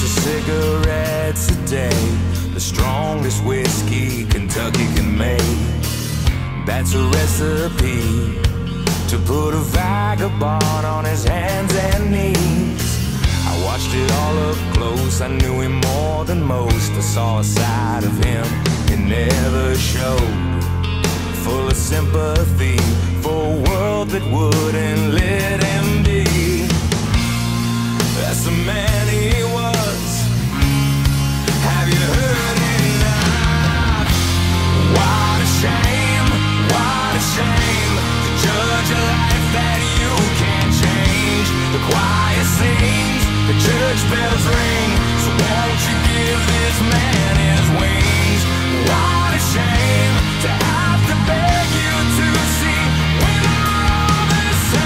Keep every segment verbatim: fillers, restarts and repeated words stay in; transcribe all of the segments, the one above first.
of cigarettes a day, the strongest whiskey Kentucky can make. That's a recipe to put a vagabond on his hands and knees. I watched it all up close, I knew him more than most. I saw a side of him it never showed, full of sympathy for a world that wouldn't let him be. That's the man he was. Have you heard enough? What a shame, what a shame to judge a life that you can't change. The choir sings, the church bells ring, so won't you give this man his wings? What a shame to have to beg you to see we're not all the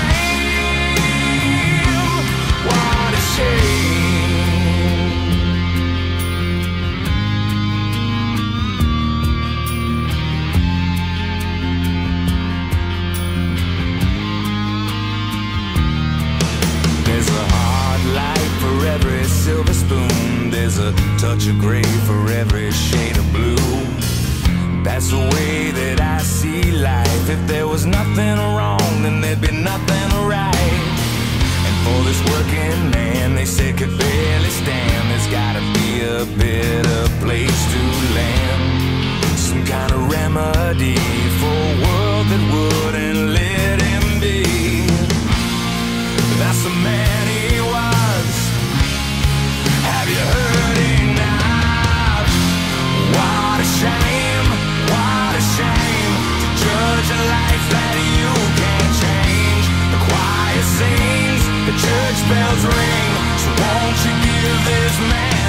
same. What a shame. There's a hard light for every silver spoon, there's a touch of gray for every shade of blue. That's the way that I see life. If there was nothing wrong, then there'd be nothing right. And for this working man, they say could barely stand, there's gotta be a better place to land. Some kind of remedy for a world that wouldn't let him be. That's the man he was. Have you heard enough? What a shame, what a shame to judge a life that you can't change. The choir sings, the church bells ring, so won't you give this man